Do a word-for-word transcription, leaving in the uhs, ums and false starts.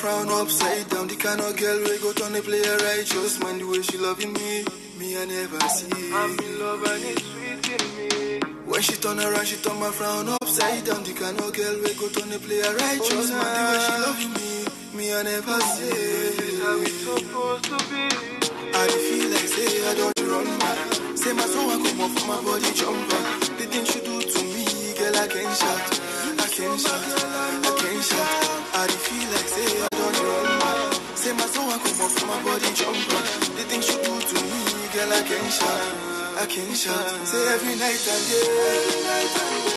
frown upside down. The kind of girl we go turn a player righteous. Man, the way she loving me, me I never see. I'm in love and it's sweet in me. When she turn around, she turn my frown upside down. The kind of girl we go turn a player righteous. Man, the way she loving me, me I never see. This is how it's supposed to be. I feel like say I don't run back. Say my soul I come off from my body jumper. The things you do to me, girl, I can't shout. I can't shout, I can't shout. I feel like say I don't run back. Say my soul I come off from my body jumper. The things you do to me, girl, I can't shout. I can't shout. Say every night and day.